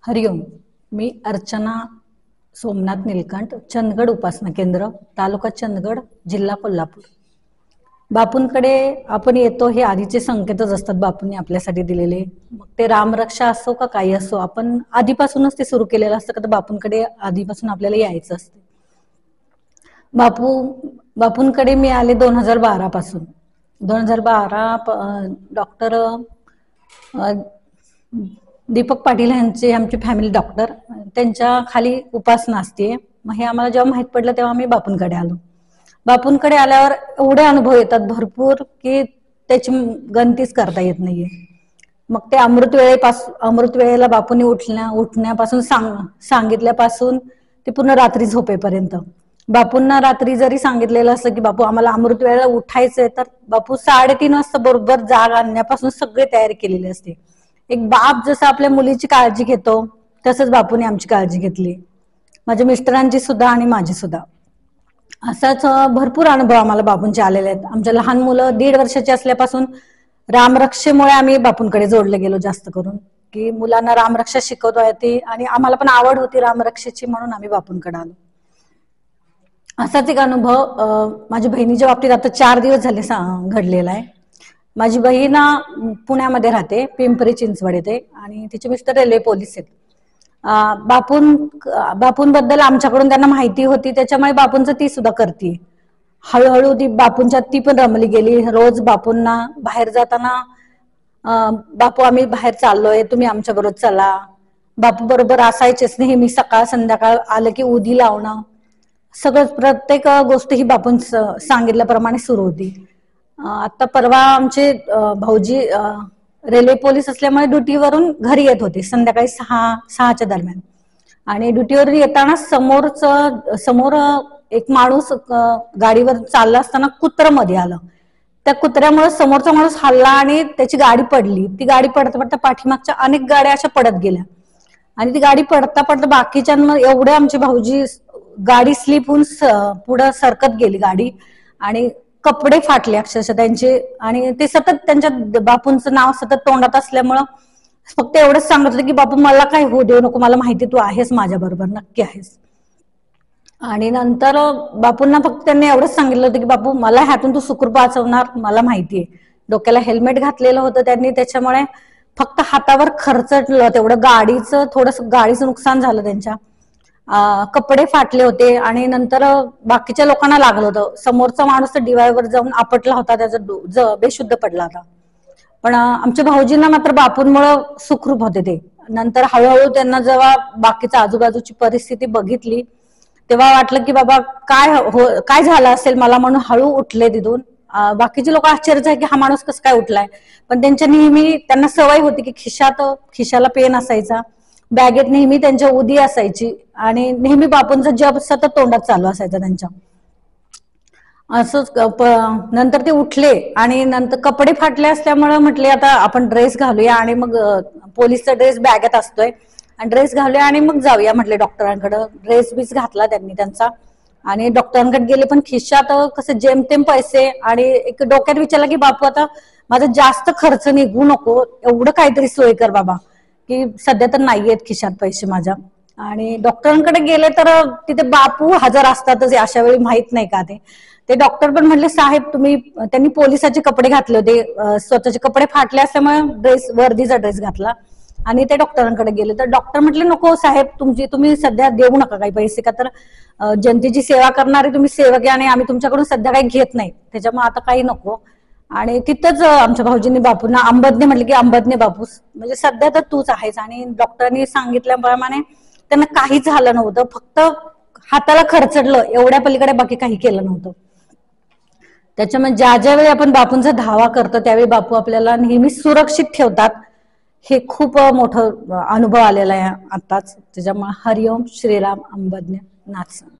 हरिओम. मी अर्चना सोमनाथ नीलकंठ, चंदगड उपासना केंद्र, तालुका चंदगड, जिल्हा कोल्हापूर. बापूंकडे आपण येतो हे आधीचे संकेतच असतात बापूंनी आपल्यासाठी दिलेले. मग ते रामरक्षा असो का काही असो, आपण आधीपासूनच ते सुरू केलेलं असतं का, तर बापूंकडे आधीपासून आपल्याला यायचं असते. बापूंकडे मी आले 2012 पासून. 2012 डॉक्टर दीपक पाटील यांचे आमचे फॅमिली डॉक्टर, त्यांच्या खाली उपासना असते. मग हे आम्हाला जेव्हा माहित पडलं तेव्हा आम्ही बापूंकडे आलो. बापूंकडे आल्यावर एवढे अनुभव येतात भरपूर की त्याची गणतीच करता येत नाहीये. मग ते अमृत वेळेला बापूंनी उठण्यापासून सांगितल्यापासून ते पूर्ण रात्री झोपेपर्यंत. बापूंना रात्री जरी सांगितलेलं असलं की बापू आम्हाला अमृत वेळेला उठायचंय, तर बापू 3:30 वाजता बरोबर जाग आणण्यापासून सगळी तयारी केलेली असते. एक बाप जसं आपल्या मुलीची काळजी घेतो तसंच बापूने आमची काळजी घेतली, माझ्या मिस्टरांची सुद्धा आणि माझी सुद्धा. असाच भरपूर अनुभव आम्हाला बापूंचे आलेले आहेत. आमच्या लहान मुलं 1.5 वर्षाची असल्यापासून रामरक्षेमुळे आम्ही बापूंकडे जोडले गेलो जास्त करून, की मुलांना रामरक्षा शिकवता येते आणि आम्हाला पण आवड होती रामरक्षेची, म्हणून आम्ही बापूंकडे आलो. असाच एक अनुभव माझ्या बहिणीच्या बाबतीत आता 4 दिवस झाले घडलेला आहे. माझी बहीण पुण्यामध्ये राहते, पिंपरी चिंचवड येथे, आणि तिचे मिस्टर रेल्वे पोलीस आहेत. बापूंबद्दल आमच्याकडून त्यांना माहिती होती, त्याच्यामुळे बापूंचं ती सुद्धा करते. हळूहळू ती बापूंच्यात ती पण रमली गेली. रोज बापूंना बाहेर जाताना, बापू आम्ही बाहेर चाललोय, तुम्ही आमच्या बरोबर चला. बापू बरोबर असायचेच नेहमी, सकाळ संध्याकाळ आलं की उदी लावणं, सगळं प्रत्येक गोष्ट ही बापून सांगितल्याप्रमाणे सुरू होती. आता परवा आमचे भाऊजी रेल्वे पोलीस असल्यामुळे ड्युटीवरून घरी येत होते संध्याकाळी 6च्या दरम्यान, आणि ड्युटीवरून येताना समोर एक माणूस गाडीवर चालला असताना कुत्र मध्ये आलं. त्या कुत्र्यामुळे समोरचा माणूस हल्ला आणि त्याची गाडी पडली. ती गाडी पडता पडता पाठीमागच्या अनेक गाड्या अशा पडत गेल्या, आणि ती गाडी पडता पडता बाकीच्यांना एवढे आमचे भाऊजी गाडी स्लिप होऊन पुढे सरकत गेली गाडी, आणि कपडे फाटले अक्षरशः त्यांचे. आणि ते सतत त्यांच्या बापूंचं नाव सतत तोंडात असल्यामुळं फक्त एवढंच सांगत होते की बापू मला काय होऊ देऊ नको, मला माहिती तू आहेस माझ्या बरोबर, नक्की आहेस. आणि नंतर बापूंना फक्त त्यांनी एवढंच सांगितलं होतं की बापू मला ह्यातून तू सुखरूप वाचवणार, मला माहितीये. डोक्याला हेल्मेट घातलेलं होतं त्यांनी, त्याच्यामुळे फक्त हातावर खरचटलं तेवढं, गाडीचं नुकसान झालं त्यांच्या. कपडे फाटले होते, आणि नंतर बाकीच्या लोकांना लागलं होतं. समोरचा माणूस तर डिवायवर जाऊन आपटला होता, त्याचा बेशुद्ध पडला होता. पण आमच्या भाऊजींना मात्र बापूंमुळं सुखरूप होते ते. नंतर हळूहळू त्यांना जेव्हा बाकीच्या आजूबाजूची परिस्थिती बघितली तेव्हा वाटलं की बाबा काय झालं असेल मला, म्हणून हळू उठले तिथून. बाकीचे लोक आश्चर्यच आहे की हा माणूस कसं काय उठलाय, पण त्यांना सवय होती की खिशाला पेन असायचा, बॅगेत नेहमी त्यांच्या उदी असायची, आणि नेहमी बापूंचा जप सतत तोंडात चालू असायचा त्यांच्या. असंच नंतर ते उठले, आणि नंतर कपडे फाटले असल्यामुळे म्हटले आता आपण ड्रेस घालूया, आणि मग पोलीसचा ड्रेस बॅगेत असतोय, आणि ड्रेस घालूया आणि मग जाऊया म्हटले डॉक्टरांकडे. ड्रेस बीस घातला त्यांनी त्यांचा, आणि डॉक्टरांकडे गेले. पण खिशात कसं जेमतेम पैसे, आणि एक डोक्यात विचारलं की बापू आता माझा जास्त खर्च निघू नको, एवढं काहीतरी सोय कर बाबा, की सध्या तर नाहीयेत खिशात पैसे माझ्या. आणि डॉक्टरांकडे गेले तर तिथे बापू हजर असतातच अशा वेळी, माहित नाही का ते डॉक्टर पण म्हटले साहेब त्यांनी पोलिसाचे कपडे घातले होते, स्वतःचे कपडे फाटले असल्यामुळे वर्दीचा ड्रेस घातला, आणि ते डॉक्टरांकडे गेले. तर डॉक्टर म्हटले नको साहेब, तुम्ही सध्या देऊ नका काही पैसे, का तर जनतेची सेवा करणारे तुम्ही सेवक आहे, आणि आम्ही तुमच्याकडून सध्या काही घेत नाही, त्याच्यामुळे आता काही नको. आणि तिथंच आमच्या भाऊजींनी बापूंना अंबदने म्हटले की अंबदने बापूस, म्हणजे सध्या तर तूच आहेस. आणि डॉक्टरांनी सांगितल्याप्रमाणे त्यांना काहीच झालं नव्हतं, फक्त हाताला खरचडलं, एवढ्या पलीकडे बाकी काही केलं नव्हतं. त्याच्यामुळे ज्या वेळी आपण बापूंचा धावा करतो त्यावेळी बापू आपल्याला नेहमी सुरक्षित ठेवतात. हे खूप मोठं अनुभव आलेला आहे आताच. त्याच्यामुळे हरिओम श्रीराम अंबज्ञ नाथ.